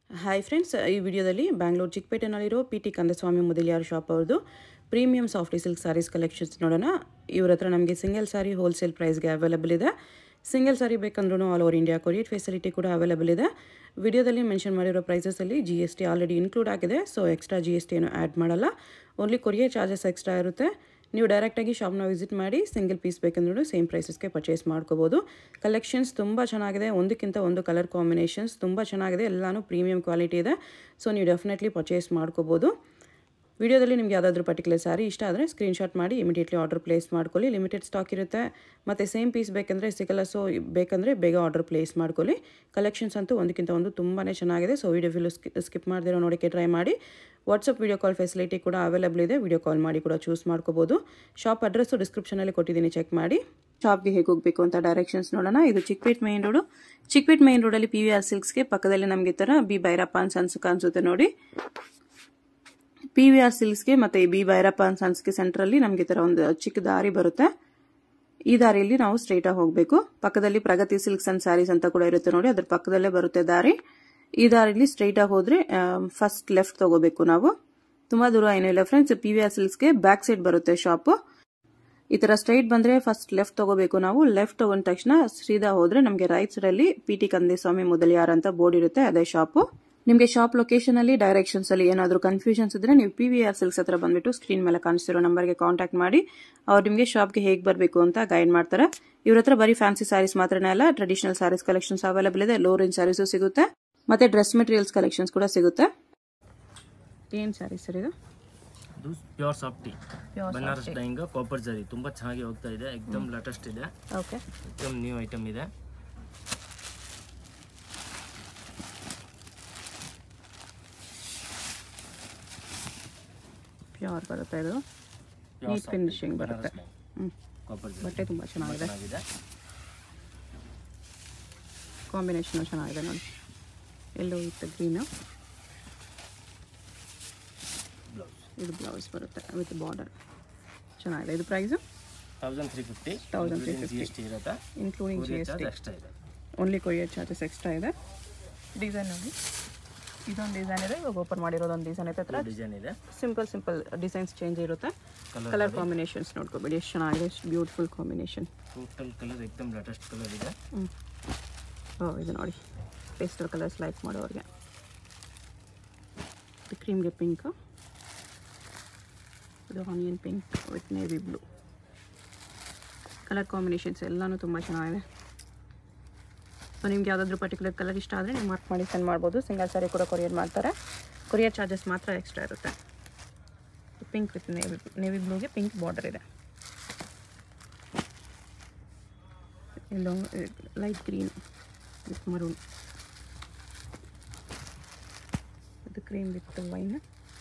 Hi friends, ಈ ವಿಡಿಯೋದಲ್ಲಿ ಬ್ಯಾಂಗ್ಳೂರ್ ಚಿಕ್ಕಪೇಟೆನಲ್ಲಿರೋ PT ಕಂದಸ್ವಾಮಿ ಮುದಲಿಯಾರ್ ಶಾಪ್ ಅವ್ರದ್ದು premium soft silk sarees collections ನೋಡೋಣ. ಇವ್ರ ಹತ್ರ ನಮಗೆ ಸಿಂಗಲ್ ಸಾರಿ ಹೋಲ್ಸೇಲ್ ಪ್ರೈಸ್ಗೆ ಅವೈಲೇಬಲ್ ಇದೆ. ಸಿಂಗಲ್ ಸಾರಿ ಬೇಕಂದ್ರೂ all over India courier facility ಕೂಡ ಅವೈಲೇಬಲ್ ಇದೆ. ವಿಡಿಯೋದಲ್ಲಿ ಮೆನ್ಷನ್ ಮಾಡಿರೋ ಪ್ರೈಸಸಲ್ಲಿ GST ಆಲ್ರೆಡಿ ಇನ್ಕ್ಲೂಡ್ ಆಗಿದೆ. ಸೊ ಎಕ್ಸ್ಟ್ರಾ GST ಏನು ಆ್ಯಡ್ ಮಾಡಲ್ಲ. ಓನ್ಲಿ ಕೊರಿಯರ್ ಚಾರ್ಜಸ್ ಎಕ್ಸ್ಟ್ರಾ ಇರುತ್ತೆ. ನೀವು ಡೈರೆಕ್ಟಾಗಿ ಶಾಪ್ನ ವಿಸಿಟ್ ಮಾಡಿ ಸಿಂಗಲ್ ಪೀಸ್ ಬೇಕಂದ್ರೂ ಸೇಮ್ ಪ್ರೈಸಸ್ಗೆ ಪರ್ಚೇಸ್ ಮಾಡ್ಕೋಬೋದು. ಕಲೆಕ್ಷನ್ಸ್ ತುಂಬ ಚೆನ್ನಾಗಿದೆ. ಒಂದಕ್ಕಿಂತ ಒಂದು ಕಲರ್ ಕಾಂಬಿನೇಷನ್ಸ್ ತುಂಬ ಚೆನ್ನಾಗಿದೆ. ಎಲ್ಲನೂ ಪ್ರೀಮಿಯಂ ಕ್ವಾಲಿಟಿ ಇದೆ. ಸೊ ನೀವು ಡೆಫಿನೆಟ್ಲಿ ಪರ್ಚೇಸ್ ಮಾಡ್ಕೋಬೋದು. ವಿಡಿಯೋದಲ್ಲಿ ನಿಮ್ಗೆ ಯಾವುದಾದ್ರೂ ಪರ್ಟಿಕ್ಯುಲರ್ ಸಾರಿ ಇಷ್ಟ ಆದರೆ ಸ್ಕ್ರೀನ್ಶಾಟ್ ಮಾಡಿ ಇಮಿಡಿಯೇಟ್ಲಿ ಆರ್ಡರ್ ಪ್ಲೇಸ್ ಮಾಡ್ಕೊಳ್ಳಿ. ಲಿಮಿಟೆಡ್ ಸ್ಟಾಕ್ ಇರುತ್ತೆ ಮತ್ತು ಸೇಮ್ ಪೀಸ್ ಬೇಕಂದರೆ ಸಿಗಲ್ಲ. ಸೊ ಬೇಕಂದರೆ ಬೇಗ ಆರ್ಡರ್ ಪ್ಲೇಸ್ ಮಾಡ್ಕೊಳ್ಳಿ. ಕಲೆಕ್ಷನ್ಸ್ ಅಂತೂ ಒಂದಕ್ಕಿಂತ ಒಂದು ತುಂಬಾ ಚೆನ್ನಾಗಿದೆ. ಸೊ ವಿಡಿಯೋ ಫಿಲ್ ಸ್ಕಿಪ್ ಮಾಡ್ದಿರೋ ನೋಡೋಕ್ಕೆ ಟ್ರೈ ಮಾಡಿ. ವಾಟ್ಸಪ್ ವಿಡಿಯೋ ಕಾಲ್ ಫೆಸಿಲಿಟಿ ಕೂಡ ಅವೈಲೇಬಲ್ ಇದೆ. ವಿಡಿಯೋ ಕಾಲ್ ಮಾಡಿ ಕೂಡ ಚೂಸ್ ಮಾಡ್ಕೋಬೋದು. ಶಾಪ್ ಅಡ್ರೆಸ್ಸು ಡಿಸ್ಕ್ರಿಪ್ಷನಲ್ಲಿ ಕೊಟ್ಟಿದ್ದೀನಿ, ಚೆಕ್ ಮಾಡಿ. ಶಾಪ್ಗೆ ಹೇಗೆ ಹೋಗಬೇಕು ಅಂತ ಡೈರೆಕ್ಷನ್ಸ್ ನೋಡೋಣ. ಇದು Chickpet main road. Chickpet main ರೋಡಲ್ಲಿ PVR ಸಿಲ್ಕ್ಸ್ಗೆ ಪಕ್ಕದಲ್ಲಿ ನಮಗೆ ಥರ ಬಿ ಭೈರಪ್ಪ ಅನ್ಸ್ ಕಾಣಿಸುತ್ತೆ ನೋಡಿ. PVR ಸಿಲ್ಕ್ಸ್ಗೆ ಮತ್ತೆ ಬಿ ಭೈರಪ್ಪ ಅನ್ಸ್ಗೆ ಸೆಂಟ್ರಲ್ಲಿ ನಮಗೆ ತರ ಒಂದು ಚಿಕ್ಕ ದಾರಿ ಬರುತ್ತೆ. ಈ ದಾರಿಯಲ್ಲಿ ನಾವು ಸ್ಟ್ರೈಟ್ ಆಗಿ ಹೋಗಬೇಕು. ಪಕ್ಕದಲ್ಲಿ ಪ್ರಗತಿ ಸಿಲ್ಕ್ಸ್ ಅಂಡ್ ಸ್ಯಾರೀಸ್ ಅಂತ ಕೂಡ ಇರುತ್ತೆ ನೋಡಿ, ಅದ್ರ ಪಕ್ಕದಲ್ಲೇ ಬರುತ್ತೆ ದಾರಿ. ಈ ದಾರಿಲಿ ಸ್ಟ್ರೈಟ್ ಆಗಿ ಹೋದ್ರೆ ಫಸ್ಟ್ ಲೆಫ್ಟ್ ತಗೋಬೇಕು ನಾವು. ತುಂಬಾ ದೂರ ಏನೂ ಇಲ್ಲ ಫ್ರೆಂಡ್ಸ್. PVR ಸಿಲ್ಕ್ಸ್ಗೆ ಬ್ಯಾಕ್ ಸೈಡ್ ಬರುತ್ತೆ ಶಾಪ್. ಈ ತರ ಸ್ಟ್ರೈಟ್ ಬಂದ್ರೆ ಫಸ್ಟ್ ಲೆಫ್ಟ್ ತಗೋಬೇಕು ನಾವು. ಲೆಫ್ಟ್ ತಗೊಂಡ ತಕ್ಷಣ ಸೀದಾ ಹೋದ್ರೆ ನಮಗೆ ರೈಟ್ ಸೈಡ್ ಅಲ್ಲಿ PT ಕಂದಸ್ವಾಮಿ ಮುದಲಿಯಾರ್ ಅಂತ ಬೋರ್ಡ್ ಇರುತ್ತೆ, ಅದೇ ಶಾಪ್. ನಿಮಗೆ ಶಾಪ್ ಲೊಕೇಶನ್ ಅಲ್ಲಿ ಡೈರೆಕ್ಷನ್ಸ್ ಅಲ್ಲಿ ಏನಾದರೂ ಕನ್ಫ್ಯೂಷನ್ಸ್ ಇದ್ರೆ ನೀವು PVR ಸಿಲ್ಕ್ಸ್ ಹತ್ರ ಬಂದ್ಬಿಟ್ಟು ಸ್ಕ್ರೀನ್ ಮೇಲೆ ಕಾಣಿಸ್ತಿರೋ ನಂಬರ್ಗೆ ಕಾಂಟ್ಯಾಕ್ಟ್ ಮಾಡಿ. ಅವ್ರು ನಿಮಗೆ ಶಾಪ್ಗೆ ಹೇಗೆ ಬರಬೇಕು ಅಂತ ಗೈಡ್ ಮಾಡ್ತಾರೆ. ಇವ್ರ ಹತ್ರ ಬರೀ ಫ್ಯಾನ್ಸಿ ಸ್ಯಾರೀಸ್ ಮಾತ್ರನೇ ಅಲ್ಲ, ಟ್ರೆಡಿಷನಲ್ ಸ್ಯಾರೀಸ್ ಕಲೆಕ್ಷನ್ಸ್ ಅವೈಲೇಬಲ್ ಇದೆ. ಲೋ ರೇಂಜ್ ಸ್ಯಾರೀಸು ಸಿಗುತ್ತೆ ಮತ್ತೆ ಡ್ರೆಸ್ ಮೆಟೀರಿಯಲ್ಸ್ ಕಲೆಕ್ಷನ್ಸ್ ಕೂಡ ಸಿಗುತ್ತೆ. ಏನ್ ಸ್ಯಾರೀಸ್ ಸರ್ ಇದು? ಇದು ಪ್ಯೂರ್ ಸಾಫ್ಟ್ ಟೀ, ಬನಾರಸ್ ಡೈಯಿಂಗ್ ಕಾಪರ್ ಜರಿ, ತುಂಬಾ ಚೆನ್ನಾಗಿ ಹೋಗ್ತಾ ಇದೆ. एकदम ಲೇಟೆಸ್ಟ್ ಇದೆ. ಓಕೆ, एकदम ನ್ಯೂ ಐಟಮ್ ಇದೆ. ಪ್ಯೂರ್ ಬರುತ್ತೆ, ಇದು ನೀಟ್ ಫಿನಿಶಿಂಗ್ ಬರುತ್ತೆ. ಕಾಪರ್ ಜರಿ ಬಟ್ಟೆ ತುಂಬಾ ಚೆನ್ನಾಗಿದೆ. ಕಾಂಬಿನೇಷನ್ ಚೆನ್ನಾಗಿದೆ ನೋಡಿ. Yellow with green. ಇದು ಬ್ಲೌಸ್ ಬರುತ್ತೆ ವಿತ್ ಬಾರ್ಡರ್. ಚೆನ್ನಾಗಿದೆ. ಇದು ಪ್ರೈಸ್ 1350 GST ಇರುತ್ತೆ, ಇನ್ಕ್ಲೂಡಿಂಗ್ GST ಎಕ್ಸ್ಟ್ರಾ ಇದೆ. ಓನ್ಲಿ ಕೊರಿಯರ್ ಚಾರ್ಜಸ್ ಎಕ್ಸ್ಟ್ರಾ ಇದೆ. ಡಿಸೈನ್ ನೋಡಿ, ಇದೊಂದು ಡಿಸೈನ್ ಇದೆ. ಇವಾಗ ಓಪನ್ ಮಾಡಿರೋದೊಂದು ಡಿಸೈನ್ ಐತೆ. ಡಿಸೈನ್ ಇದೆ. ಸಿಂಪಲ್ ಡಿಸೈನ್ಸ್ ಚೇಂಜ್ ಇರುತ್ತೆ. ಕಲರ್ ಕಾಂಬಿನೇಷನ್ಸ್ ನೋಡ್ಕೋಬೇಡಿ, ಎಷ್ಟು ಚೆನ್ನಾಗಿದೆ, ಎಷ್ಟು ಬ್ಯೂಟಿಫುಲ್ ಕಾಂಬಿನೇಷನ್. ಟೋಟಲ್ ಕಲರ್ एकदम ಲೇಟೆಸ್ಟ್ ಕಲರ್ ಇದೆ. ಇದು ನೋಡಿ, ಪೇಸ್ಟಲ್ ಕಲರ್ಸ್ ಲೈಕ್ ಮಾಡೋರಿಗೆ. ಕ್ರೀಮ್ಗೆ ಪಿಂಕ್, ಇದು onion pink with navy blue. Colour combinations ಎಲ್ಲನೂ ತುಂಬ ಚೆನ್ನಾಗಿದೆ. ಸೊ ನಿಮ್ಗೆ ಯಾವುದಾದ್ರೂ ಪರ್ಟಿಕ್ಯುಲರ್ ಕಲರ್ ಇಷ್ಟ ಆದರೆ ನೀವು ಮಾರ್ಕ್ ಮಾಡಿ ಸೆಂಡ್ ಮಾಡ್ಬೋದು. ಸಿಂಗಲ್ ಸಾರಿ ಕೂಡ ಕೊರಿಯರ್ ಮಾಡ್ತಾರೆ. ಕೊರಿಯರ್ ಚಾರ್ಜಸ್ ಮಾತ್ರ ಎಕ್ಸ್ಟ್ರಾ ಇರುತ್ತೆ. ಪಿಂಕ್ ವಿತ್ ನೇವಿ ಬ್ಲೂಗೆ ಪಿಂಕ್ ಬಾರ್ಡರ್ ಇದೆ. Yellow light green with maroon. ಇದು cream with wine.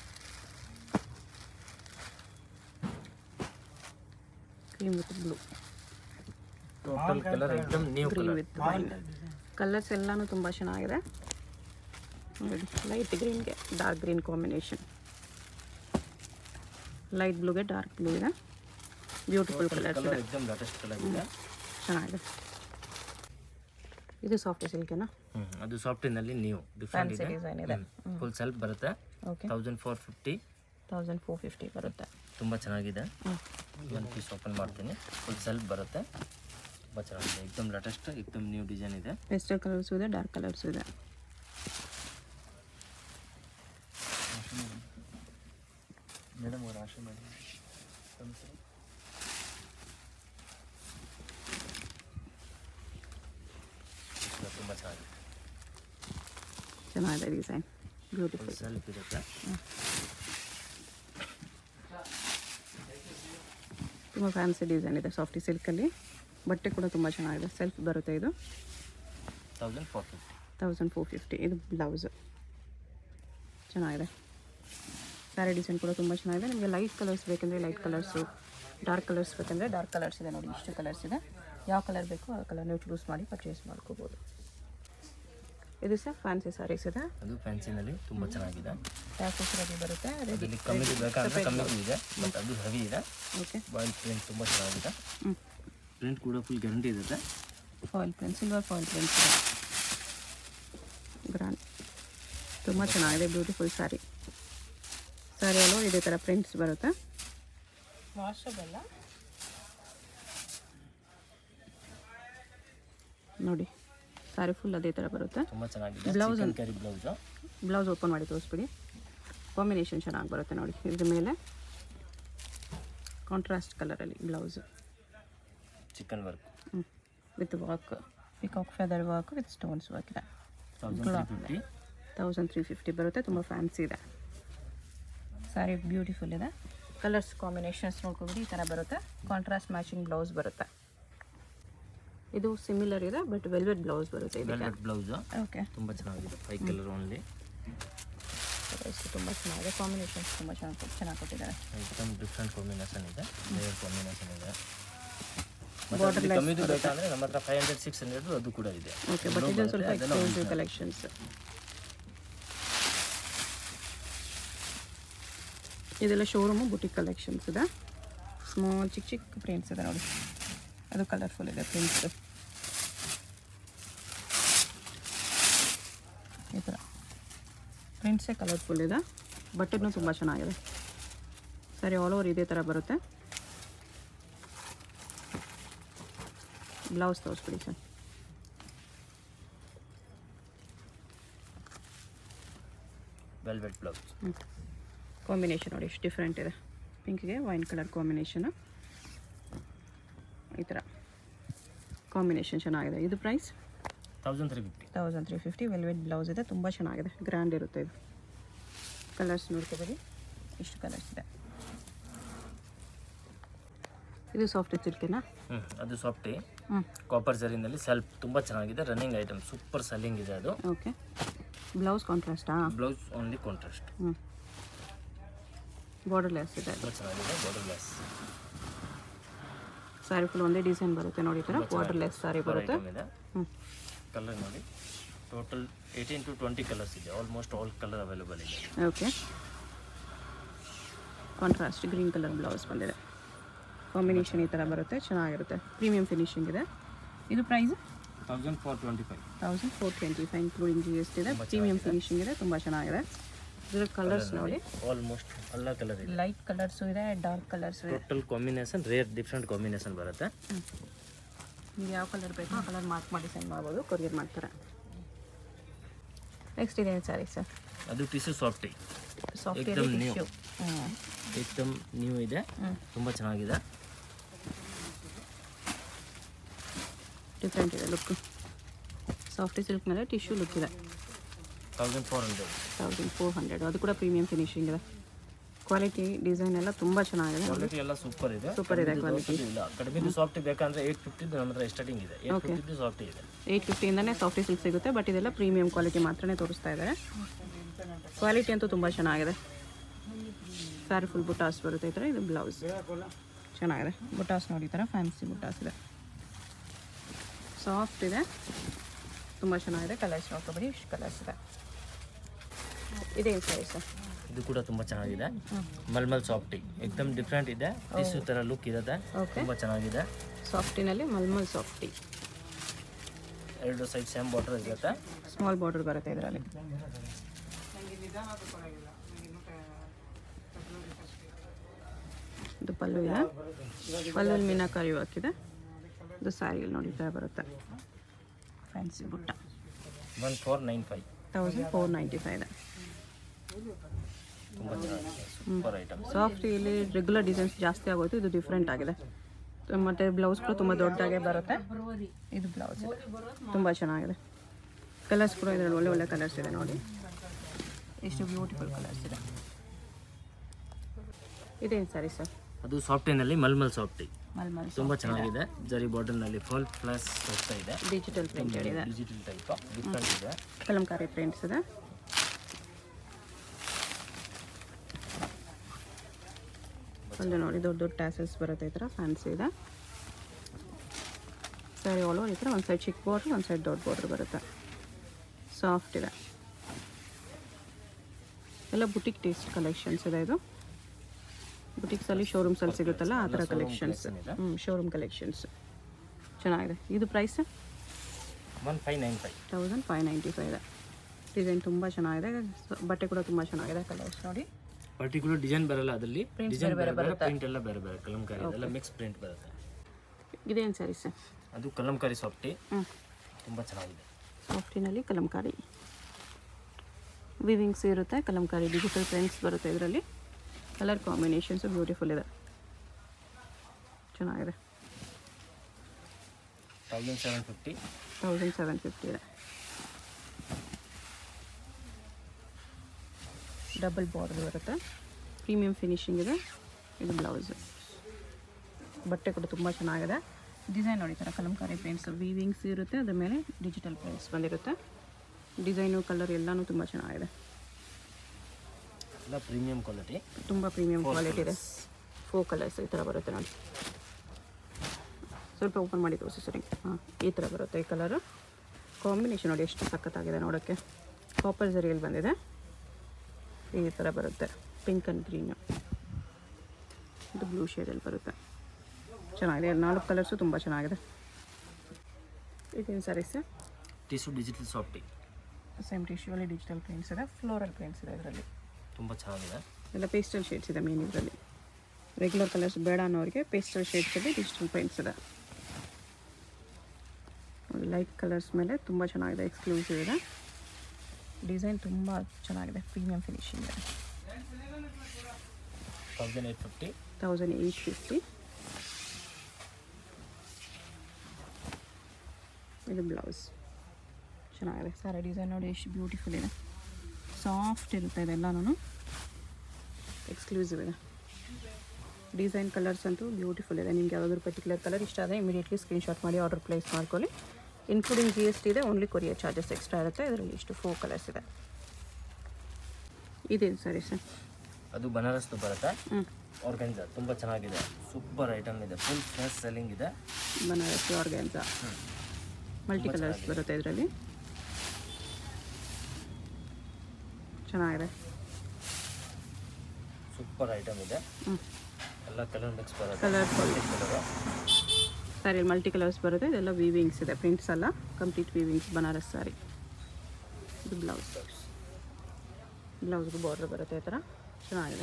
Cream with blue. Total colour एकदम new green with wine. Colours ಎಲ್ಲಾನು ತುಂಬ ಚೆನ್ನಾಗಿದೆ ನೋಡಿ. ಲೈಟ್ ಗ್ರೀನ್ಗೆ ಡಾರ್ಕ್ ಗ್ರೀನ್ ಕಾಂಬಿನೇಷನ್, ಲೈಟ್ ಬ್ಲೂಗೆ ಡಾರ್ಕ್ ಬ್ಲೂ ಇದೆ. ಬ್ಯೂಟಿಫುಲ್ ಕಲರ್ಸ್ ಇದೆ. एकदम ಲೇಟೆಸ್ಟ್ ಕಲರ್ ಇದೆ, ಚೆನ್ನಾಗಿದೆ. ಇದು ಸಾಫ್ಟ್ ಸಿಲ್ಕ್ನಾ? ಅದು ಸಾಫ್ಟ್ ನಲ್ಲಿ ನ್ಯೂ ಡಿಫರೆಂಟ್ ಇದೆ. ಡಿಸೈನ್ ಇದೆ. ಫುಲ್ ಸೆಲ್ಫ್ ಬರುತ್ತೆ. ಓಕೆ, 1450 ಬರುತ್ತೆ. ತುಂಬ ಚೆನ್ನಾಗಿದೆ. ಒಂದು ಪೀಸ್ ಓಪನ್ ಮಾಡ್ತೀನಿ. ಫುಲ್ ಸೆಲ್ಫ್ ಬರುತ್ತೆ, ತುಂಬ ಚೆನ್ನಾಗಿದೆ. एकदम ಲೇಟೆಸ್ಟ್, एकदम ನ್ಯೂ ಡಿಸೈನ್ ಇದೆ. ಪೇಸ್ಟಲ್ ಕಲರ್ಸು ಇದೆ, ಡಾರ್ಕ್ ಕಲರ್ಸು ಇದೆ. ಮೇಡಮ್ ಅವರು ಆಶೆ ಮಾಡಿ ತುಂಬ ಚೆನ್ನಾಗಿದೆ ಡಿಸೈನ್, ಬ್ಯೂಟಿಫುಲ್. ಸೆಲ್ಫ್ ಇರುತ್ತೆ. ತುಂಬ ಫ್ಯಾನ್ಸಿ ಡಿಸೈನ್ ಇದೆ ಸಾಫ್ಟ್ ಸಿಲ್ಕಲ್ಲಿ. ಬಟ್ಟೆ ಕೂಡ ತುಂಬ ಚೆನ್ನಾಗಿದೆ. ಸೆಲ್ಫ್ ಬರುತ್ತೆ. ಇದು 1450. ಇದು ಬ್ಲೌಸು ಚೆನ್ನಾಗಿದೆ. ಸ್ಯಾರಿ ಡಿಸೈನ್ ಕೂಡ ತುಂಬ ಚೆನ್ನಾಗಿದೆ. ನಿಮಗೆ ಲೈಟ್ ಕಲರ್ಸ್ ಬೇಕಂದರೆ ಲೈಟ್ ಕಲರ್ಸು, ಡಾರ್ಕ್ ಕಲರ್ಸ್ ಬೇಕಂದರೆ ಡಾರ್ಕ್ ಕಲರ್ಸ್ ಇದೆ ನೋಡಿ. ಇಷ್ಟು ಕಲರ್ಸ್ ಇದೆ. ಯಾವ ಕಲರ್ ಬೇಕೋ ಆ ಕಲರ್ ನೀವು ಚೂಸ್ ಮಾಡಿ ಪರ್ಚೇಸ್ ಮಾಡ್ಕೋಬೋದು. ಇದು ಸಹ ಫ್ಯಾನ್ಸಿ ಸ್ಯಾರೀಸ್ ಇದೆ. ಅದು ಫ್ಯಾನ್ಸಿನಲ್ಲಿ ತುಂಬ ಚೆನ್ನಾಗಿದೆ. ಟ್ಯಾಕ್ಸ್ ಬರುತ್ತೆ. ಕಮ್ಮಿ ಬೇಕಾದ್ರೆ ಕಮ್ಮಿ ಇದೆ, ಬಟ್ ಅದು ಹೆವಿ ಇದೆ. ಓಕೆ, ಬಾಯಿಲ್ ಪ್ರಿಂಟ್ ತುಂಬ ಚೆನ್ನಾಗಿದೆ. ಪ್ರಿಂಟ್ ಕೂಡ ಫುಲ್ ಗ್ಯಾರಂಟಿ ಇರುತ್ತೆ. Foil print, silver foil print grand ತುಂಬ ಚೆನ್ನಾಗಿದೆ, ಬ್ಯೂಟಿಫುಲ್ ಸ್ಯಾರಿ. ಸ್ಯಾರಿ ಅಲ್ಲೂ ಇದೇ ಥರ ಪ್ರಿಂಟ್ಸ್ ಬರುತ್ತೆ. ವಾಷಬಲ್ಲ ನೋಡಿ, ಸ್ಯಾರಿ ಫುಲ್ ಅದೇ ಥರ ಬರುತ್ತೆ. ತುಂಬ ಚೆನ್ನಾಗಿದೆ. ಬ್ಲೌಸ್ ಕರಿ ಬ್ಲೌಸು. ಬ್ಲೌಸ್ ಓಪನ್ ಮಾಡಿ ತೋರಿಸ್ಬಿಡಿ. ಕಾಂಬಿನೇಷನ್ ಚೆನ್ನಾಗಿ ಬರುತ್ತೆ ನೋಡಿ. ಇದ್ರ ಮೇಲೆ ಕಾಂಟ್ರಾಸ್ಟ್ ಕಲರಲ್ಲಿ blouse, chikan work with work, peacock feather work with stones work ಇದೆ. 1350 ಬರುತ್ತೆ. ತುಂಬ ಫ್ಯಾನ್ಸಿ ಇದೆ ಸ್ಯಾರಿ, ಬ್ಯೂಟಿಫುಲ್ ಇದೆ. ಕಲರ್ಸ್ ಕಾಂಬಿನೇಷನ್ಸ್ ನೋಡ್ಕೊಬಿಡಿ, ಈ ಥರ ಬರುತ್ತೆ. ಕಾಂಟ್ರಾಸ್ಟ್ ಮ್ಯಾಚಿಂಗ್ ಬ್ಲೌಸ್ ಬರುತ್ತೆ. ಇದು ಸಿಮಿಲರ್ ಇದೆ ಬಟ್ ವೆಲ್ವೆಟ್ ಬ್ಲೌಸ್ ಬರುತ್ತೆ. ವೆಲ್ವೆಟ್ ಬ್ಲೌಸ್ ಓಕೆ, ತುಂಬ ಚೆನ್ನಾಗಿದೆ. 5 ಕಲರ್ ಓನ್ಲಿ. ತುಂಬ ಚೆನ್ನಾಗಿದೆ. ಕಾಂಬಿನೇಷನ್ಸ್ ತುಂಬ ಚೆನ್ನಾಗಿ ಕೊಟ್ಟಿದ್ದಾರೆ. एकदम ಡಿಫ್ರೆಂಟ್ ಕಾಂಬಿನೇಷನ್ ಇದೆ, ಲೇಯರ್ ಕಾಂಬಿನೇಷನ್ ಇದೆ. ಮತ್ತೆ ಕಮ್ಮಿದು ಬೇಕಂದ್ರೆ ನಮ್ಮ ಹತ್ರ 500 600 ಅದು ಕೂಡ ಇದೆ. ಓಕೆ, ಬಟ್ ಇದು ಸ್ವಲ್ಪ ಎಕ್ಸ್ಕ್ಲೂಸಿವ್ ಕಲೆಕ್ಷನ್ಸ್. ಇದೆಲ್ಲ ಶೋರೂಮು ಬುಟಿಕ್ ಕಲೆಕ್ಷನ್ಸ್ ಇದೆ. ಸ್ಮಾಲ್ ಚಿಕ್ಕ ಚಿಕ್ಕ ಪ್ರಿಂಟ್ಸ್ ಇದೆ ನೋಡಿ, ಅದು ಕಲರ್ಫುಲ್ ಇದೆ ಪ್ರಿಂಟ್ಸ್. ಈ ಥರ ಪ್ರಿಂಟ್ಸೇ ಕಲರ್ಫುಲ್ ಇದೆ. ಬಟ್ಟೆನೂ ತುಂಬ ಚೆನ್ನಾಗಿದೆ. ಸರಿ, ಆಲ್ ಓವರ್ ಇದೇ ಥರ ಬರುತ್ತೆ. ಬ್ಲೌಸ್ ತೋರಿಸ್ಬಿಡಿ ಸರ್. Velvet blouse. ಕಾಂಬಿನೇಷನ್ ನೋಡಿ ಎಷ್ಟು ಡಿಫ್ರೆಂಟ್ ಇದೆ. ಪಿಂಕ್ಗೆ ವೈನ್ ಕಲರ್ ಕಾಂಬಿನೇಷನು, ಈ ಥರ ಕಾಂಬಿನೇಷನ್ ಚೆನ್ನಾಗಿದೆ. ಇದು ಪ್ರೈಸ್ 1350. ವೆಲ್ವೆಟ್ ಬ್ಲೌಸ್ ಇದೆ, ತುಂಬ ಚೆನ್ನಾಗಿದೆ, ಗ್ರ್ಯಾಂಡ್ ಇರುತ್ತೆ. ಇದು ಕಲರ್ಸ್ ನೋಡ್ಕೋಬೇಡಿ, ಇಷ್ಟು ಕಲರ್ಸ್ ಇದೆ. ಇದು ಸಾಫ್ಟ್ ಸಿಲ್ಕಿನಾ? ಅದು ಸಾಫ್ಟಿ ಕಾಪರ್ ಜರಿನಲ್ಲಿ ಸೆಲ್ಫ್ ತುಂಬ ಚೆನ್ನಾಗಿದೆ. ರನ್ನಿಂಗ್ ಐಟಮ್, ಸೂಪರ್ ಸೆಲ್ಲಿಂಗ್ ಇದೆ ಅದು. ಓಕೆ, ಬ್ಲೌಸ್ ಕಾಂಟ್ರಾಸ್ಟಾ? Blouse only contrast. Border less ಇದೆ, ತುಂಬ ಚೆನ್ನಾಗಿದೆ. ಬಾರ್ಡರ್ ಲೆಸ್ ಸ್ಯಾರಿ ಫುಲ್ ಒಂದೇ ಡಿಸೈನ್ ಬರುತ್ತೆ ನೋಡಿ. ಈ ಥರ ಬಾರ್ಡರ್ ಲೆಸ್ ಸ್ಯಾರಿ ಬರುತ್ತೆ. ಕಲರ್ ನೋಡಿ, ಟೋಟಲ್ 18 to 20 ಕಲರ್ಸ್ ಇದೆ. ಆಲ್ಮೋಸ್ಟ್ ಆಲ್ ಕಲರ್ ಅವೈಲೇಬಲ್ ಇದೆ. Okay, contrast green colour blouse ಬಂದಿದೆ. ಕಾಂಬಿನೇಷನ್ ಈ ಥರ ಬರುತ್ತೆ, ಚೆನ್ನಾಗಿರುತ್ತೆ. ಪ್ರೀಮಿಯಂ ಫಿನಿಶಿಂಗ್ ಇದೆ. ಇದು ಪ್ರೈಸ್ 1425 ಇನ್ಕ್ಲೂಡಿಂಗ್ GST ಇದೆ. ಪ್ರೀಮಿಯಂ ಫಿನಿಶಿಂಗ್ ಇದೆ, ತುಂಬ ಚೆನ್ನಾಗಿದೆ. ಇದರ ಕಲರ್ಸ್ ನೋಡಿ, ಆಲ್ಮೋಸ್ಟ್ ಎಲ್ಲ ಕಲರ್ ಇದೆ. ಲೈಟ್ ಕಲರ್ಸು ಇದೆ, ಡಾರ್ಕ್ ಕಲರ್ಸು ಇದೆ. Total combination rare different combination ಬರುತ್ತೆ. ನೀವು ಯಾವ ಕಲರ್ ಬೇಕೋ ಆ ಕಲರ್ ಮಾರ್ಕ್ ಮಾಡಿ ಸೆಂಡ್ ಮಾಡ್ಬೋದು, ಕೊರಿಯರ್ ಮಾಡ್ತಾರೆ. ನೆಕ್ಸ್ಟ್ ಇದೆ ಸ್ಯಾರಿ ಸರ್. ಅದು ಟಿಶ್ಯೂ ಸಾಫ್ಟಿ, ಸಾಫ್ಟ್ ನ್ಯೂ, ಏಕ್ದಮ್ ನ್ಯೂ ಇದೆ, ತುಂಬ ಚೆನ್ನಾಗಿದೆ. ಡಿಫ್ರೆಂಟ್ ಇದೆ ಲುಕ್. ಸಾಫ್ಟಿ ಸಿಲ್ಕ್ ಮೇಲೆ ಟಿಶ್ಯೂ ಲುಕ್ ಇದೆ. 1400 ಅದು ಕೂಡ ಪ್ರೀಮಿಯಂ ಫಿನಿಶಿಂಗ್ ಇದೆ. ಕ್ವಾಲಿಟಿ ಡಿಸೈನ್ ಎಲ್ಲ ತುಂಬ ಚೆನ್ನಾಗಿದೆ. ಕ್ವಾಲಿಟಿ ಎಲ್ಲ ಸೂಪರ್ ಇದೆ, ಸೂಪರ್ ಇದೆ ಕ್ವಾಲಿಟಿ. ಇಲ್ಲ ಕಡಿಮೆ ಸಾಫ್ಟ್ ಬೇಕಂದ್ರೆ 850 ನಮ್ಮ ಹತ್ರ ಸ್ಟಾರ್ಟಿಂಗ್ ಇದೆ. 850 ಸಾಫ್ಟ್ ಇದೆ. 850ಇಂದನೇ ಸಾಫ್ಟಿ ಸಿಲ್ಕ್ ಸಿಗುತ್ತೆ, ಬಟ್ ಇದೆಲ್ಲ ಪ್ರೀಮಿಯಂ ಕ್ವಾಲಿಟಿ ಮಾತ್ರನೇ ತೋರಿಸ್ತಾ ಇದ್ದಾರೆ. ಕ್ವಾಲಿಟಿ ಅಂತೂ ತುಂಬ ಚೆನ್ನಾಗಿದೆ. ಸ್ಯಾರಿ ಫುಲ್ ಬುಟಾಸ್ ಬರುತ್ತೆ ಈ ಥರ. ಇದು ಬ್ಲೌಸ್ ಚೆನ್ನಾಗಿದೆ. ಬುಟಾಸ್ ನೋಡಿ, ಈ ಥರ ಫ್ಯಾನ್ಸಿ ಬುಟಾಸ್ ಇದೆ, ಸಾಫ್ಟ್ ಇದೆ, ತುಂಬ ಚೆನ್ನಾಗಿದೆ. ಕಲರ್ಸ್ ನೋಡ್ಕೊಬೇಡಿ, ಇಷ್ಟು ಕಲರ್ಸ್ ಇದೆ. ಇದೇನು ಸ್ಯಾರಿ ಸರ್? ಇದು ಕೂಡ ತುಂಬ ಚೆನ್ನಾಗಿದೆ. ಮಲ್ಮಲ್ ಸಾಫ್ಟಿ, ಏಕ್ದಮ್ ಡಿಫ್ರೆಂಟ್ ಇದೆ. ಟಿಶ್ಯೂ ಥರ ಲುಕ್ ಇರುತ್ತೆ, ತುಂಬ ಚೆನ್ನಾಗಿದೆ. ಸಾಫ್ಟಿನಲ್ಲಿ ಮಲ್ಮಲ್ ಸಾಫ್ಟಿ, ಎರಡು ಸೈಡ್ ಸೇಮ್ ಬಾರ್ಡರ್ ಇರುತ್ತೆ. ಸ್ಮಾಲ್ ಬಾರ್ಡರ್ ಬರುತ್ತೆ ಇದರಲ್ಲಿ. ಇದು ಪಲ್ಲು ಇದೆ, ಪಲ್ಲುಲ್ಲಿ ಮೀನಾಕಾರಿ ವರ್ಕ್ ಇದೆ. ಇದು ಸ್ಯಾರಿಯಲ್ಲಿ ನೋಡಿ ಈ ಥರ ಬರುತ್ತೆ, ಫ್ಯಾನ್ಸಿ ಬುಟ್ಟ. 1495 1495 ಇದೆ. ತುಂಬ ಚೆನ್ನಾಗಿದೆ, ಸೂಪರ್ ಐಟಮ್. ಸಾಫ್ಟಿಯಲ್ಲಿ ರೆಗ್ಯುಲರ್ ಡಿಸೈನ್ಸ್ ಜಾಸ್ತಿ ಆಗೋಯ್ತು, ಇದು ಡಿಫ್ರೆಂಟ್ ಆಗಿದೆ. ಮತ್ತು ಬ್ಲೌಸ್ ಕೂಡ ತುಂಬ ದೊಡ್ಡದಾಗೆ ಬರುತ್ತೆ. ಇದು ಬ್ಲೌಸ್ ತುಂಬ ಚೆನ್ನಾಗಿದೆ. ಕಲರ್ಸ್ ಕೂಡ ಇದರಲ್ಲಿ ಒಳ್ಳೆ ಒಳ್ಳೆ ಕಲರ್ಸ್ ಇದೆ ನೋಡಿ, ಎಷ್ಟು ಬ್ಯೂಟಿಫುಲ್ ಕಲರ್ಸ್ ಇದೆ. ಇದೇನು ಸ್ಯಾರಿ ಸರ್? ಅದು ಸಾಫ್ಟಿನಲ್ಲಿ ಮಲ್ಮಲ್ ಸಾಫ್ಟಿ, ಮಲ್ಮಲ್ ತುಂಬ ಚೆನ್ನಾಗಿದೆ. ಜರಿ ಬಾರ್ಡರ್ನಲ್ಲಿ ಫುಲ್ ಪ್ಲಸ್ ಹೋಗ್ತಾ ಇದೆ. ಡಿಜಿಟಲ್ ಪ್ರಿಂಟ್ ಇದೆ, ಡಿಜಿಟಲ್ ಟೈಪ್ ಡಿಫ್ರೆಂಟ್ ಇದೆ. ಕಲಂಕಾರಿ ಪ್ರಿಂಟ್ಸ್ ಇದೆ. ಒಂದು ನೋಡಿ ದೊಡ್ಡ ದೊಡ್ಡ ಟ್ಯಾಸಲ್ಸ್ ಬರುತ್ತೆ ಈ ಥರ, ಫ್ಯಾನ್ಸಿ ಇದೆ. ಸ್ಯಾರಿ ಆಲ್ ಓವರ್ ಈ ಥರ ಒಂದು ಸೈಡ್ ಚಿಕ್ಕ ಬಾರ್ಡ್ರ್, ಒಂದು ಸೈಡ್ ದೊಡ್ಡ ಬಾರ್ಡ್ರ್ ಬರುತ್ತೆ. ಸಾಫ್ಟ್ ಇದೆ, ಎಲ್ಲ ಬುಟಿಕ್ ಟೇಸ್ಟ್ ಕಲೆಕ್ಷನ್ಸ್ ಇದೆ. ಇದು ಬುಟಿಕ್ಸಲ್ಲಿ ಶೋರೂಮ್ಸಲ್ಲಿ ಸಿಗುತ್ತಲ್ಲ ಆ ಥರ ಕಲೆಕ್ಷನ್ಸ್. ಶೋರೂಮ್ ಕಲೆಕ್ಷನ್ಸ್ ಚೆನ್ನಾಗಿದೆ. ಇದು ಪ್ರೈಸ್ 1595 1595 ಇದೆ. ಡಿಸೈನ್ ತುಂಬ ಚೆನ್ನಾಗಿದೆ, ಬಟ್ಟೆ ಕೂಡ ತುಂಬ ಚೆನ್ನಾಗಿದೆ. ಕಲರ್ಸ್ ನೋಡಿ, ಪರ್ಟಿಕ್ಯುಲರ್ ಡಿಸೈನ್ ಬರಲ್ಲ, ಅದರಲ್ಲಿ ಡಿಸೈನ್ ಬೇರೆ ಬೇರೆ, ಪ್ರಿಂಟ್ ಎಲ್ಲ ಬೇರೆ ಬೇರೆ, ಕಲಂಕಾರಿ ಎಲ್ಲ ಮಿಕ್ಸ್ ಪ್ರಿಂಟ್ ಬರುತ್ತೆ. ಇದೇನು ಸ್ಯಾರೀಸ್? ಅದು ಕಲಂಕಾರಿ ಸಾಫ್ಟಿ, ತುಂಬ ಚೆನ್ನಾಗಿದೆ. ಸಾಫ್ಟಿನಲ್ಲಿ ಕಲಂಕಾರಿ ವಿವಿಂಗ್ಸ್ ಇರುತ್ತೆ, ಕಲಂಕಾರಿ ಡಿಜಿಟಲ್ ಪ್ರಿಂಟ್ಸ್ ಬರುತ್ತೆ ಇದರಲ್ಲಿ. ಕಲರ್ ಕಾಂಬಿನೇಷನ್ಸು ಬ್ಯೂಟಿಫುಲ್ ಇದೆ, ಚೆನ್ನಾಗಿದೆ. 1750 ಇದೆ. ಡಬಲ್ ಬಾರ್ಡರ್ ಬರುತ್ತೆ, ಪ್ರೀಮಿಯಂ ಫಿನಿಶಿಂಗ್ ಇದೆ. ಇದು ಬ್ಲೌಸು, ಬಟ್ಟೆ ಕೂಡ ತುಂಬ ಚೆನ್ನಾಗಿದೆ. ಡಿಸೈನ್ ನೋಡಿ, ಥರ ಕಲಂಕಾರಿ ಪ್ರಿಂಟ್ಸ್ ವೀವಿಂಗ್ಸ್ ಇರುತ್ತೆ, ಅದ್ರ ಮೇಲೆ ಡಿಜಿಟಲ್ ಪ್ರಿಂಟ್ಸ್ ಬಂದಿರುತ್ತೆ. ಡಿಸೈನು ಕಲರ್ ಎಲ್ಲನೂ ತುಂಬ ಚೆನ್ನಾಗಿದೆ, ಎಲ್ಲ ಪ್ರೀಮಿಯಂ ಕ್ವಾಲಿಟಿ, ತುಂಬ ಪ್ರೀಮಿಯಂ ಕ್ವಾಲಿಟಿ ಇದೆ. 4 ಕಲರ್ಸ್ ಈ ಥರ ಬರುತ್ತೆ ನೋಡಿ. ಸ್ವಲ್ಪ ಓಪನ್ ಮಾಡಿ ತೋರಿಸಿ ಸರಿ. ಈ ಥರ ಬರುತ್ತೆ ಈ ಕಲರು. ಕಾಂಬಿನೇಷನ್ ನೋಡಿ ಎಷ್ಟು ಸಖತ್ತಾಗಿದೆ ನೋಡೋಕ್ಕೆ. ಕಾಪರ್ ಜರಿಯಲ್ಲಿ ಬಂದಿದೆ, ಈ ಥರ ಬರುತ್ತೆ. ಪಿಂಕ್ ಆ್ಯಂಡ್ ಗ್ರೀನು, ಇದು ಬ್ಲೂ ಶೇಡಲ್ಲಿ ಬರುತ್ತೆ, ಚೆನ್ನಾಗಿದೆ. 4 ಕಲರ್ಸು ತುಂಬ ಚೆನ್ನಾಗಿದೆ. ಇದೇನು sarees? Tissue digital softy, same ಟಿಶ್ಯೂವಲ್ಲಿ ಡಿಜಿಟಲ್ ಪ್ರಿಂಟ್ಸ್ ಇದೆ, ಫ್ಲೋರಲ್ ಪ್ರಿಂಟ್ಸ್ ಇದೆ ಇದರಲ್ಲಿ. ತುಂಬ ಚೆನ್ನಾಗಿದೆ. ಎಲ್ಲ ಪೇಸ್ಟಲ್ ಶೇಡ್ಸ್ ಇದೆ ಮೇನ್ ಇದರಲ್ಲಿ. ರೆಗ್ಯುಲರ್ ಕಲರ್ಸ್ ಬೇಡ ಅನ್ನೋರಿಗೆ ಪೇಸ್ಟಲ್ ಶೇಡ್ಸಲ್ಲಿ ಡಿಜಿಟಲ್ ಪ್ರಿಂಟ್ಸ್ ಇದೆ. ಲೈಟ್ ಕಲರ್ಸ್ ಮೇಲೆ ತುಂಬ ಚೆನ್ನಾಗಿದೆ, ಎಕ್ಸ್ಕ್ಲೂಸಿವ್ ಇದೆ. ಡಿಸೈನ್ ತುಂಬ ಚೆನ್ನಾಗಿದೆ, ಪ್ರೀಮಿಯಂ ಫಿನಿಶಿಂಗ್ ಇದೆ. 1850. ಇದು ಬ್ಲೌಸ್ ಚೆನ್ನಾಗಿದೆ. ಸಾರಿ ಡಿಸೈನ್ ನೋಡಿ ಎಷ್ಟು ಬ್ಯೂಟಿಫುಲ್ ಇದೆ, ಸಾಫ್ಟ್ ಇರುತ್ತೆ ಇದೆಲ್ಲನೂ, ಎಕ್ಸ್ಕ್ಲೂಸಿವ್ ಇದೆ. ಡಿಸೈನ್ ಕಲರ್ಸ್ ಅಂತೂ ಬ್ಯೂಟಿಫುಲ್ ಇದೆ. ನಿಮ್ಗೆ ಯಾವುದಾದ್ರೂ ಪರ್ಟಿಕ್ಯುಲರ್ ಕಲರ್ ಇಷ್ಟ ಆದರೆ ಇಮಿಡಿಯೇಟ್ಲಿ ಸ್ಕ್ರೀನ್ಶಾಟ್ ಮಾಡಿ ಆರ್ಡರ್ ಪ್ಲೇಸ್ ಮಾಡ್ಕೊಳ್ಳಿ. ಇನ್ಕ್ಲೂಡಿಂಗ್ GST ಇದೆ, ಓನ್ಲಿ ಕೊರಿಯರ್ ಚಾರ್ಜಸ್ ಎಕ್ಸ್ಟ್ರಾ ಇರುತ್ತೆ. ಇದರಲ್ಲಿ ಇಷ್ಟು 4 ಕಲರ್ಸ್ ಇದೆ. ಇದೇನು ಸರಿ ಸರ್? ಅದು ಬನಾರಸ್ದು ಬರುತ್ತೆ, ಆರ್ಗನ್ಜಾ ತುಂಬ ಚೆನ್ನಾಗಿದೆ, ಸೂಪರ್ ಐಟಮ್ ಇದೆ, ಫುಲ್ ಫ್ರೆಶ್ ಸೆಲ್ಲಿಂಗ್ ಇದೆ. ಬನಾರಸಿ ಆರ್ಗನ್ಜಾ ಮಲ್ಟಿ ಕಲರ್ಸ್ ಬರುತ್ತೆ ಇದರಲ್ಲಿ, ಚೆನ್ನಾಗಿದೆ. ಸೂಪರ್ ಐಟಮ್ ಇದೆ, ಎಲ್ಲ ಕಲರ್ ಮಿಕ್ಸ್ ಬರುತ್ತೆ. ಕಲರ್ ಸ್ಯಾರಿಯಲ್ಲಿ ಮಲ್ಟಿ ಕಲರ್ಸ್ ಬರುತ್ತೆ. ಇದೆಲ್ಲ ವೀವಿಂಗ್ಸ್ ಇದೆ, ಪ್ರಿಂಟ್ಸ್ ಅಲ್ಲ, ಕಂಪ್ಲೀಟ್ ವೀವಿಂಗ್ಸ್ ಬನಾರಸ್ ಸ್ಯಾರಿ. ಇದು ಬ್ಲೌಸ್ಗೆ ಬಾರ್ಡರ್ ಬರುತ್ತೆ ಈ ಥರ, ಚೆನ್ನಾಗಿದೆ.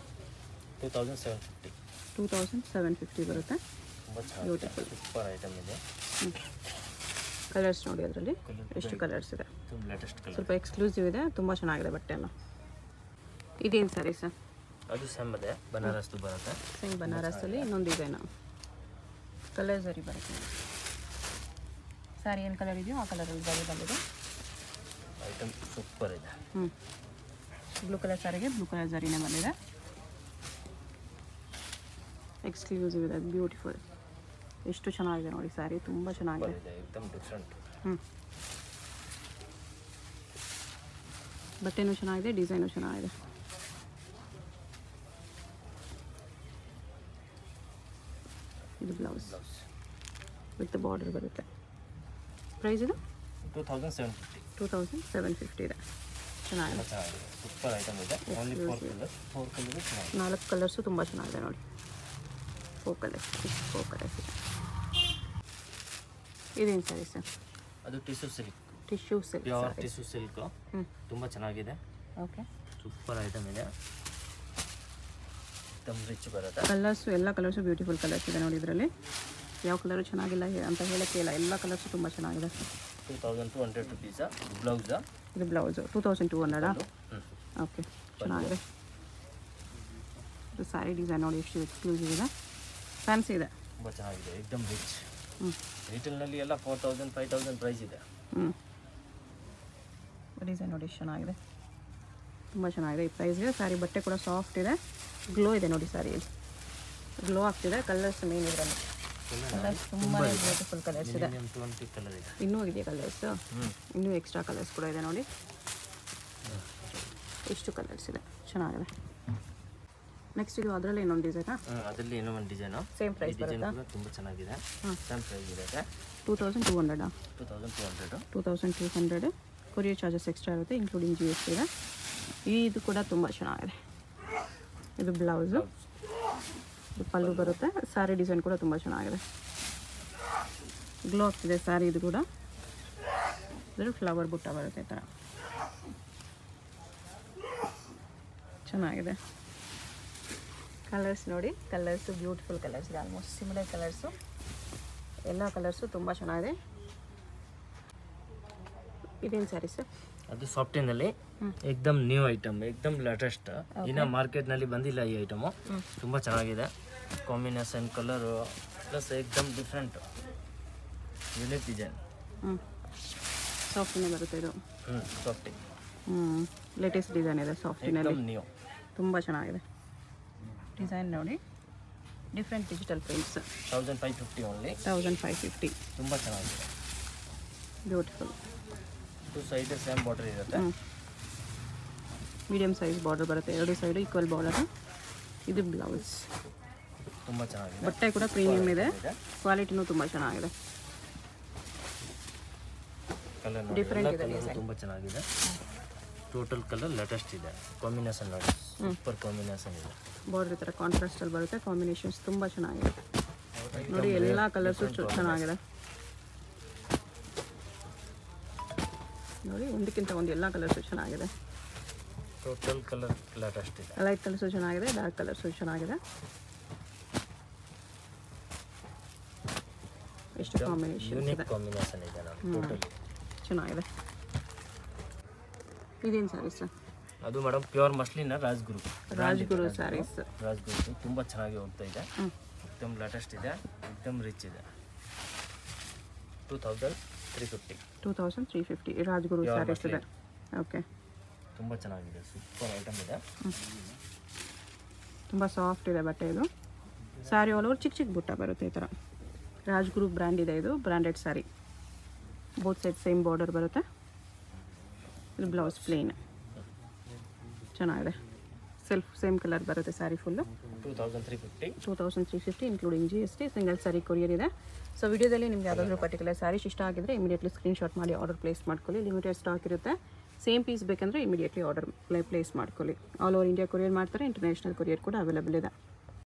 2750 ಬರುತ್ತೆ. ಬ್ಯೂಟಿಫುಲ್ ಸೂಪರ್ ಐಟಮ್ ಇದೆ. ಕಲರ್ಸ್ ನೋಡಿ, ಅದರಲ್ಲಿ ಎಷ್ಟು ಕಲರ್ಸ್ ಇದೆ, ಲೇಟೆಸ್ಟ್ ಕಲರ್, ಸ್ವಲ್ಪ ಎಕ್ಸ್ಕ್ಲೂಸಿವ್ ಇದೆ, ತುಂಬ ಚೆನ್ನಾಗಿದೆ ಬಟ್ಟೆ ಎಲ್ಲ. ಇದೇನು ಸ್ಯಾರಿ ಸರ್? ಅದು ಸೇಮ್ ಇದೆ, ಬನಾರಸ್ದು ಬರುತ್ತೆ. ಸೇಮ್ ಬನಾರಸಲ್ಲಿ ಇನ್ನೊಂದು ಡಿಸೈನು, ಕಲರ್ ಜರಿ ಬರುತ್ತೆ. ಸ್ಯಾರಿ ಏನು ಕಲರ್ ಇದೆಯೋ ಆ ಕಲರಲ್ಲಿ ಜರಿ ಬಂದಿದೆ. ಐಟಮ್ ಸೂಪರ್ ಇದೆ. ಬ್ಲೂ ಕಲರ್ ಸ್ಯಾರಿಗೆ ಬ್ಲೂ ಕಲರ್ ಜರಿನೇ ಬಂದಿದೆ, ಎಕ್ಸ್ಕ್ಲೂಸಿವ್ ಇದೆ, ಬ್ಯೂಟಿಫುಲ್. ಎಷ್ಟು ಚೆನ್ನಾಗಿದೆ ನೋಡಿ ಸ್ಯಾರಿ, ತುಂಬ ಚೆನ್ನಾಗಿದೆ. ಬಟ್ಟೆನೂ ಚೆನ್ನಾಗಿದೆ, ಡಿಸೈನು ಚೆನ್ನಾಗಿದೆ. ಇದು ಬ್ಲೌಸ್ ವಿತ್ ಬಾರ್ಡರ್ ಬರುತ್ತೆ. ಪ್ರೈಸ್ ಇದು 2750 ಇದೆ, ಚೆನ್ನಾಗಿದೆ. ಸೂಪರ್ ಐಟಮ್ ಇದೆ. 4 ಕಲರ್ಸು ತುಂಬ ಚೆನ್ನಾಗಿದೆ ನೋಡಿ. 4 ಕಲರ್ಸ್ ಇದೆ. ಇದೇನು ಸ್ಯಾರಿ ಸರ್? ಅದು tissue silk, pure tissue silk, ತುಂಬ ಚೆನ್ನಾಗಿದೆ. ಓಕೆ, ಸೂಪರ್ ಐಟಮ್ ಇದೆ, ರಿಚ್ ಬರುತ್ತೆ. ಕಲರ್ಸು ಎಲ್ಲ ಕಲರ್ಸು ಬ್ಯೂಟಿಫುಲ್ ಕಲರ್ಸ್ ಇದೆ ನೋಡಿ. ಇದರಲ್ಲಿ ಯಾವ ಕಲರು ಚೆನ್ನಾಗಿಲ್ಲ ಅಂತ ಹೇಳೋಕ್ಕೆ ಇಲ್ಲ, ಎಲ್ಲ ಕಲರ್ಸು ತುಂಬ ಚೆನ್ನಾಗಿದೆ. 2200 rupees ಬ್ಲೌಸ್. ಇದು ಬ್ಲೌಸು 2200. ಓಕೆ, ಚೆನ್ನಾಗಿದೆ. ಇದು ಸ್ಯಾರಿ ಡಿಸೈನ್ ನೋಡಿ ಎಷ್ಟು ಎಕ್ಸ್ಕ್ಲೂಸಿವ್ ಇದೆ, ಫ್ಯಾನ್ಸಿ ಇದೆ, ತುಂಬ ಚೆನ್ನಾಗಿದೆ, ಏಕ್ದಮ್ ರಿಚ್. ರಿಟೇಲ್ನಲ್ಲಿ ಎಲ್ಲ 4000 5000 ಪ್ರೈಸ್ ಇದೆ. ಡಿಸೈನ್ ನೋಡಿ ಎಷ್ಟು ಚೆನ್ನಾಗಿದೆ, ತುಂಬ ಚೆನ್ನಾಗಿದೆ ಈ ಪ್ರೈಸ್ಗೆ. ಸ್ಯಾರಿ ಬಟ್ಟೆ ಕೂಡ ಸಾಫ್ಟ್ ಇದೆ, ಗ್ಲೋ ಇದೆ ನೋಡಿ ಸ್ಯಾರಿಯಲ್ಲಿ, ಗ್ಲೋ ಆಗ್ತಿದೆ. ಕಲರ್ಸ್ ಮೇನ್ ಇದರಲ್ಲಿ ಕಲರ್ಸ್ ತುಂಬಾ ಬ್ಯೂಟಿಫುಲ್ ಕಲರ್ಸ್ ಇದೆ. ಇನ್ನೂ ಇದೆಯಾ ಕಲರ್ಸ್? ಇನ್ನೂ ಎಕ್ಸ್ಟ್ರಾ ಕಲರ್ಸ್ ಕೂಡ ಇದೆ ನೋಡಿ, ಎಷ್ಟು ಕಲರ್ಸ್ ಇದೆ, ಚೆನ್ನಾಗಿದೆ. ನೆಕ್ಸ್ಟ್ ಇದು ಅದರಲ್ಲಿ ಇನ್ನೊಂದು ಡಿಸೈನಾ? ಅದರಲ್ಲಿ ಏನೋ ಒಂದು ಡಿಸೈನು, ಸೇಮ್ ಪ್ರೈಸ್ ಬರುತ್ತಾ? ತುಂಬ ಚೆನ್ನಾಗಿದೆ, ಸೇಮ್ ಪ್ರೈಸ್ ಇದೆ. 2200. 2200 ಕೊರಿಯರ್ ಚಾರ್ಜಸ್ ಎಕ್ಸ್ಟ್ರಾ ಇರುತ್ತೆ, ಇನ್ಕ್ಲೂಡಿಂಗ್ GST ಇದೆ. ಇದು ಕೂಡ ತುಂಬ ಚೆನ್ನಾಗಿದೆ. ಇದು ಬ್ಲೌಸು, ಇದು ಪಲ್ಲು ಬರುತ್ತೆ. ಸ್ಯಾರಿ ಡಿಸೈನ್ ಕೂಡ ತುಂಬ ಚೆನ್ನಾಗಿದೆ, ಗ್ಲೋ ಆಗ್ತಿದೆ ಸ್ಯಾರಿ. ಇದು ಕೂಡ ಇದರಲ್ಲಿ ಫ್ಲವರ್ ಬುಟ್ಟ ಬರುತ್ತೆ ಈ ಥರ. ಚೆನ್ನಾಗಿದೆ. ಕಲರ್ಸ್ ನೋಡಿ, ಕಲರ್ಸು ಬ್ಯೂಟಿಫುಲ್ ಕಲರ್ಸ್ ಇದೆ. ಆಲ್ಮೋಸ್ಟ್ ಸಿಮಿಲರ್ ಕಲರ್ಸು, ಎಲ್ಲ ಕಲರ್ಸು ತುಂಬ ಚೆನ್ನಾಗಿದೆ. ಇದೇನು ಸ್ಯಾರಿ ಸರ್? ಅದು ಸಾಫ್ಟಿನಲ್ಲಿ ಏಕ್ದಮ್ ನ್ಯೂ ಐಟಮ್, ಏಕ್ದಮ್ ಲೇಟೆಸ್ಟ್. ಇನ್ನು ಮಾರ್ಕೆಟ್ನಲ್ಲಿ ಬಂದಿಲ್ಲ ಈ ಐಟಮು. ತುಂಬ ಚೆನ್ನಾಗಿದೆ. ಕಾಂಬಿನೇಷನ್ ಕಲರು ಪ್ಲಸ್ ಏಕ್ದಮ್ ಡಿಫ್ರೆಂಟ್ ಯುನಿಕ್ ಡಿಸೈನ್. ಸಾಫ್ಟಿನೇ ಬರುತ್ತೆ ಇದು. ಸಾಫ್ಟಿ. ಲೇಟೆಸ್ಟ್ ಡಿಸೈನ್ ಇದೆ ಸಾಫ್ಟಿನಲ್ಲಿ. ನ್ಯೂ, ತುಂಬ ಚೆನ್ನಾಗಿದೆ. ಡಿಸೈನ್ ನೋಡಿ, ಡಿಫ್ರೆಂಟ್ ಡಿಜಿಟಲ್ ಪ್ರಿಂಟ್ಸ್. 1550 ಓನ್ಲಿ. 1550. ತುಂಬ ಚೆನ್ನಾಗಿದೆ. Beautiful. Two side same border ಇರುತ್ತೆ. ಮೀಡಿಯಮ್ ಸೈಜ್ ಬಾರ್ಡರ್ ಬರುತ್ತೆ, ಎರಡು ಸೈಡು ಈಕ್ವಲ್ ಬಾರ್ಡರ್. ಇದು ಬ್ಲೌಸ್. ತುಂಬ ಚೆನ್ನಾಗಿದೆ. ಬಟ್ಟೆ ಕೂಡ ಪ್ರೀಮಿಯಮ್ ಇದೆ, ಕ್ವಾಲಿಟಿನೂ ತುಂಬ ಚೆನ್ನಾಗಿದೆ. ಕಲರ್ ಡಿಫ್ರೆಂಟ್ ಇದೆ, ತುಂಬ ಚೆನ್ನಾಗಿದೆ. ಟೋಟಲ್ ಕಲರ್ ಲೇಟೆಸ್ಟ್ ಇದೆ. ಕಾಂಬಿನೇಷನ್ ನೋಡಿ, ಸೂಪರ್ ಕಾಂಬಿನೇಷನ್ ಇದೆ. ಬಾರ್ಡರ್ ಈ ಥರ ಕಾಂಟ್ರಾಸ್ಟಲ್ಲಿ ಬರುತ್ತೆ. ಕಾಂಬಿನೇಷನ್ಸ್ ತುಂಬ ಚೆನ್ನಾಗಿದೆ ನೋಡಿ, ಎಲ್ಲ ಕಲರ್ಸು ಚೆನ್ನಾಗಿದೆ ನೋಡಿ. ಒಂದಕ್ಕಿಂತ ಒಂದು ಎಲ್ಲ ಕಲರ್ಸು ಚೆನ್ನಾಗಿದೆ. ಟೋಟಲ್ ಕಲರ್ ಲೇಟೆಸ್ಟ್ ಇದೆ. ಲೈಟ್ ಕಲರ್ಸು ಚೆನ್ನಾಗಿದೆ, ಡಾರ್ಕ್ ಕಲರ್ಸು ಚೆನ್ನಾಗಿದೆ. ಎಷ್ಟು ಕಾಂಬಿನೇಷನ್ ಇದೆ, ಕಾಂಬಿನೇಷನ್ ಇದೆ ನೋಡಿ. ಟೋಟಲ್ ಚೆನ್ನಾಗಿದೆ. ಇದೇನು ಸ್ಯಾರೀಸ್? ಅದು madam pure muslin Rajguru sarees. Rajguru ತುಂಬ ಚೆನ್ನಾಗಿ ಹೋಗ್ತಾ ಇದೆ. एकदम ಲೇಟೆಸ್ಟ್ ಇದೆ, एकदम ರಿಚ್ ಇದೆ. 2350 ರಾಜ್ಗುರು ಸ್ಯಾರೀಸ್ ಇದೆ. ಓಕೆ, ತುಂಬ ಚೆನ್ನಾಗಿದೆ, ಸೂಪರ್ ಐಟಮ್ ಇದೆ. ತುಂಬ ಸಾಫ್ಟ್ ಇದೆ ಬಟ್ಟೆ. ಇದು ಸ್ಯಾರಿ ಆಲ್ ಓವರ್ ಚಿಕ್ಕ ಚಿಕ್ಕ ಬುಟ್ಟ ಬರುತ್ತೆ ಈ ಥರ. ರಾಜ್ಗುರು ಬ್ರ್ಯಾಂಡ್ ಇದೆ, ಇದು branded sari. Both side same border ಬರುತ್ತೆ. ಇದು ಬ್ಲೌಸ್ ಪ್ಲೇನ್, ಚೆನ್ನಾಗಿದೆ. ಸೇಮ್ ಕಲರ್ ಬರುತ್ತೆ sari full. 2350 including GST. Single sari courier ಇದೆ. ಸೊ ವಿಡಿಯೋದಲ್ಲಿ ನಿಮ್ಗೆ ಯಾವುದಾದ್ರೂ ಪರ್ಟಿಕ್ಯುಲರ್ ಸ್ಯಾರೀಸ್ ಇಷ್ಟ ಆಗಿದ್ರೆ ಇಮಿಡಿಯೇಟ್ಲಿ ಸ್ಕ್ರೀನ್ಶಾಟ್ ಮಾಡಿ ಆರ್ಡರ್ ಪ್ಲೇಸ್ ಮಾಡ್ಕೊಳ್ಳಿ. ಲಿಮಿಟೆಡ್ ಸ್ಟಾಕ್ ಇರುತ್ತೆ. ಸೇಮ್ ಪೀಸ್ ಬೇಕಂದರೆ ಇಮಿಡಿಯೇಟ್ಲಿ ಆರ್ಡರ್ ಪ್ಲೇಸ್ ಮಾಡ್ಕೊಳ್ಳಿ. ಆಲ್ ಓವರ್ ಇಂಡಿಯಾ ಕೊರಿಯರ್ ಮಾಡ್ತಾರೆ, ಇಂಟರ್ನ್ಯಾಷನಲ್ ಕೊರಿಯರ್ ಕೂಡ ಅವೈಲೇಬಲ್ ಇದೆ.